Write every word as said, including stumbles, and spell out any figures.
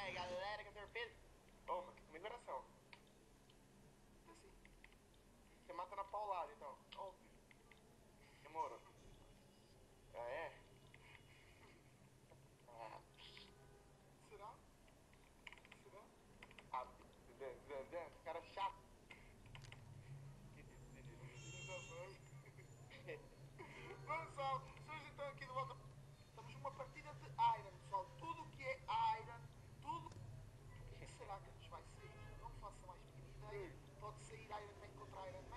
aí, galera, que é o senhor Pedro. Opa, comigo oração. Assim. Você mata na paulada, então. Ó, demorou. Ah, é? Ah. Será? Será? Ah, Dan, Dan, Dan, cara chato. Mano, pessoal, estamos então aqui de volta. Estamos numa partida de Iron, pessoal. Tudo que é Iron, tudo. O que será que nos vai sair? Não faço mais pequena ideia. Pode sair Iron Man contra Iron